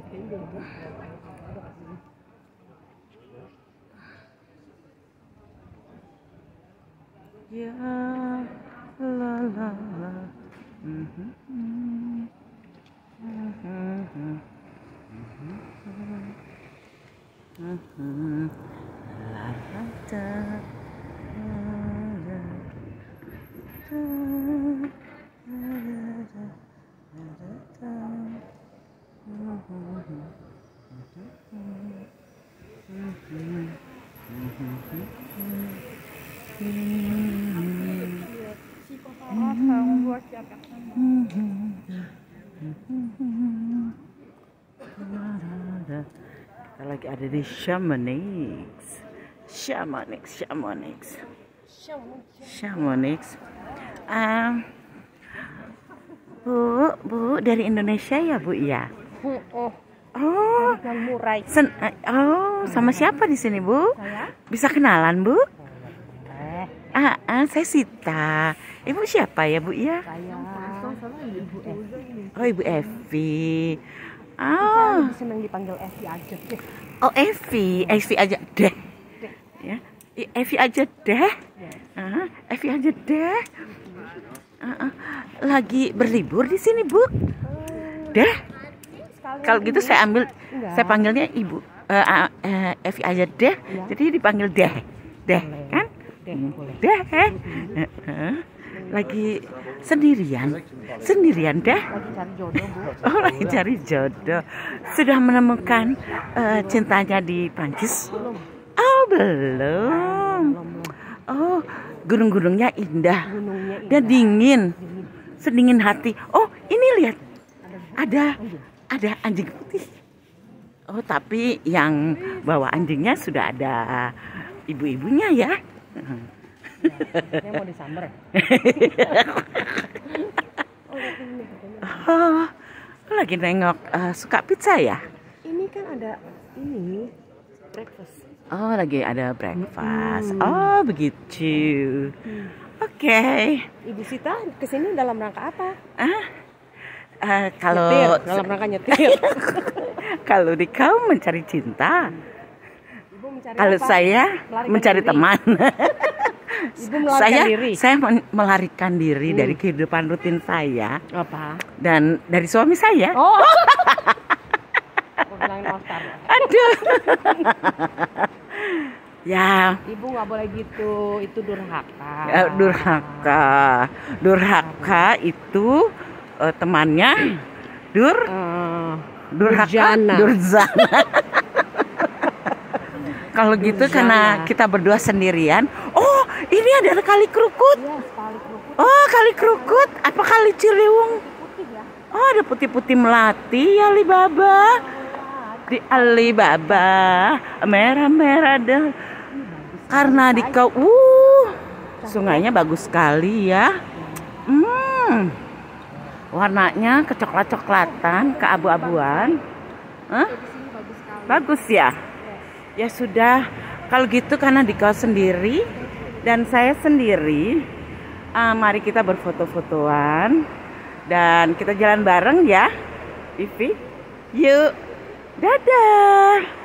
Ya la la la. La la da. On voit qu'il y a personne. Kita lagi ada di Chamonix. Bu, dari Indonesia ya, Bu ya? Oh, sama siapa di sini, Bu? Saya? Bisa kenalan, Bu? Saya Sita. Ibu siapa ya, Bu ya? Saya Ibu Evi. Oh, Ibu Evi. Saya lebih senang dipanggil Evi aja deh. Oh, Evi aja deh. Ya, Evi aja deh. Evi aja deh. Lagi berlibur di sini, Bu? Deh. Kalau gitu saya panggilnya Ibu Evi aja deh. Jadi dipanggil deh, kan? Deh. Lagi sendirian deh. Lagi cari jodoh, Bu. Oh, lagi cari jodoh. Sudah menemukan cintanya di Prancis? Oh, belum. Oh, gunung-gunungnya indah dan dingin, sedingin hati. Oh, ini lihat, ada anjing putih. Oh, tapi yang bawa anjingnya sudah ada ibu-ibunya ya. Dia mau disamber. Oh, lagi nengok suka pizza ya? Ini kan ada breakfast. Oh, lagi ada breakfast. Oh, begitu. Oke. Ibu Sita kesini dalam rangka apa? Kalau nyetir, dalam rangka nyetir. Kalau di kau mencari cinta, Ibu mencari kalau apa? saya Melarikan mencari diri. teman. Ibu melarikan diri. Saya melarikan diri dari kehidupan rutin saya Apa? dan dari suami saya. Oh. Bilangin Oscar. Aduh. Ya. Ibu nggak boleh gitu, itu durhaka. Durhaka itu temannya durhaka, Durzana. Kalau gitu karena kita berdua sendirian. Oh, ini ada kali Krukut. Iya, kali Krukut. Oh, kali Krukut. Apa kali Ciliwung? Putih ya. Oh, ada putih-putih melati Alibaba. Di Alibaba merah-merah deh. Karena di kau sungainya bagus sekali ya. Warnanya kecoklat-coklatan, keabu-abuan. Bagus ya. Ya sudah, kalau gitu karena di kau sendiri dan saya sendiri, mari kita berfoto-fotoan dan kita jalan bareng ya, Ivi. Yuk, dadah.